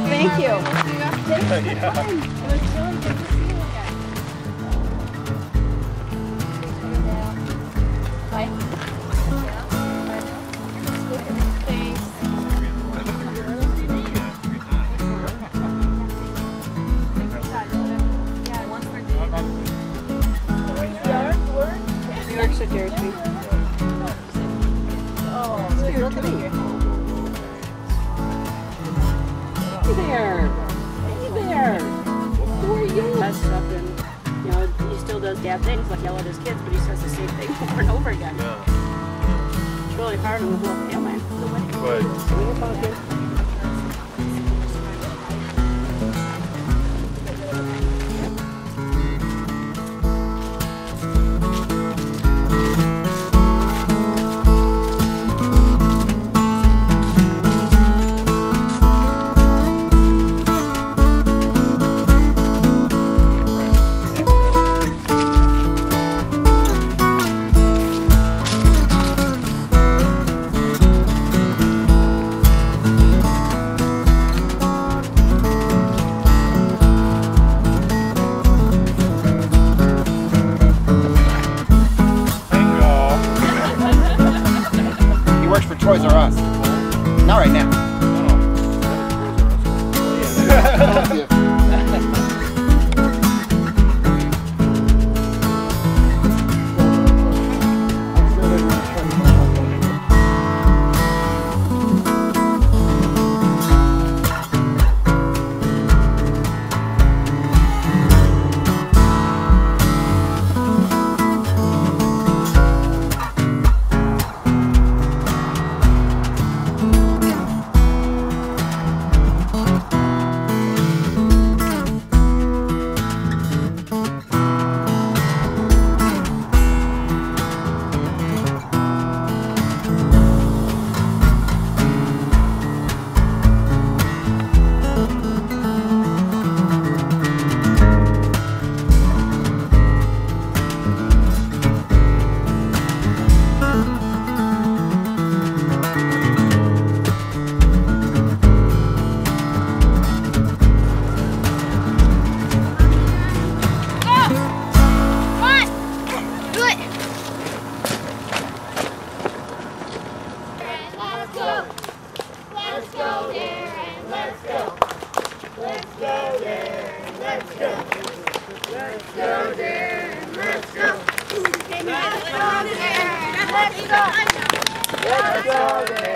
Thank you. New York City. Oh, it's here too. Hey there. Hey there. Who are you? That's stuff and, you know, he still does bad things like yell at his kids, but he says the same thing over and over again. Yeah. It's really hard on the whole family. But Toys R Us. Not right now. Let's go there.